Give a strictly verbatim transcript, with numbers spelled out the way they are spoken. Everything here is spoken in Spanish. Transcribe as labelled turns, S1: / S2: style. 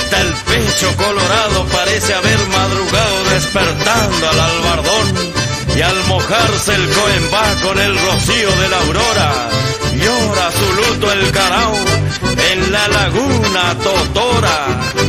S1: agita el pecho colorado, parece haber madrugado despertando al albardón. Y al mojarse el coembá con el rocío de la aurora, llora su luto el carao en la laguna Totora.